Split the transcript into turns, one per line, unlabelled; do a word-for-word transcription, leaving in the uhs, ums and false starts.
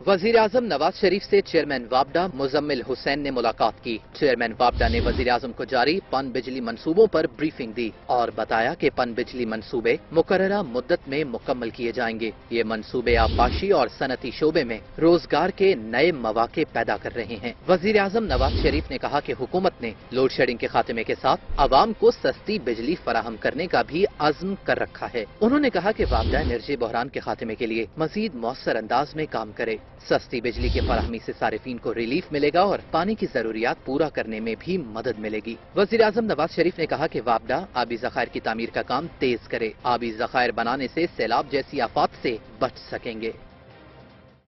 वजीर आजम नवाज शरीफ से चेयरमैन वापडा मुजम्मिल हुसैन ने मुलाकात की। चेयरमैन वापडा ने वजीर आजम को जारी पन बिजली मंसूबों पर ब्रीफिंग दी और बताया कि पन बिजली मंसूबे मुकर्ररा मुद्दत में मुकम्मल किए जाएंगे। ये मंसूबे आबाशी और सनती शोबे में रोजगार के नए मौके पैदा कर रहे हैं। वजीर आजम नवाज शरीफ ने कहा कि हुकूमत ने लोड शेडिंग के खात्मे के साथ आवाम को सस्ती बिजली फराहम करने का भी अज़्म कर रखा है। उन्होंने कहा कि वापडा एनर्जी बहरान के खात्मे के लिए मजीद मौसर अंदाज में काम करे। सस्ती बिजली की फराहमी से सारिफीन को रिलीफ मिलेगा और पानी की जरूरियात पूरा करने में भी मदद मिलेगी। वजीर आजम नवाज शरीफ ने कहा कि वापडा आबी जखायर की तामीर का काम तेज करे। आबी जखायर बनाने से सैलाब जैसी आफात से बच सकेंगे।